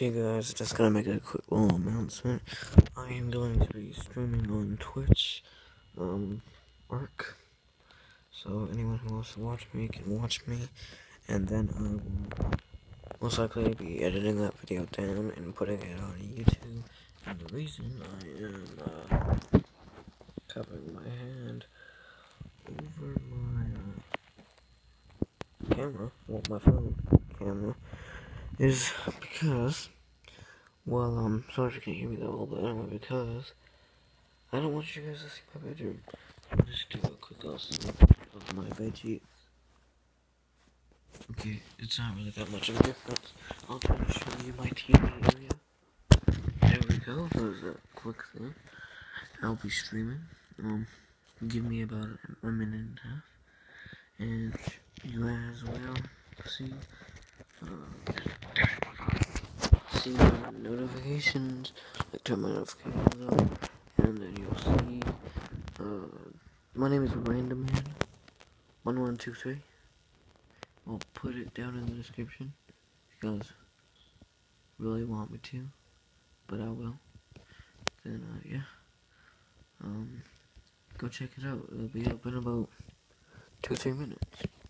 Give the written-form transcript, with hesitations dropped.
Okay guys, just gonna make a quick little announcement. I am going to be streaming on Twitch, work. So anyone who wants to watch me can watch me, and then I will most likely be editing that video down and putting it on YouTube. And the reason I am, covering my hand over my, camera, well, my phone camera, is because, well, sorry if you can hear me that well, but anyway, because I don't want you guys to see my bedroom. I'll just do a quick awesome of my bed sheets. Okay, it's not really that much of a difference. I'll try to show you my TV area. There we go, that was a quick thing. I'll be streaming. Give me about a minute and a half. And you guys will see my notifications, like turn my notifications on, and then you'll see, my name is Random Man 1123. I'll put it down in the description, if you guys really want me to, but I will. Then, yeah, go check it out. It'll be up in about 2-3 minutes.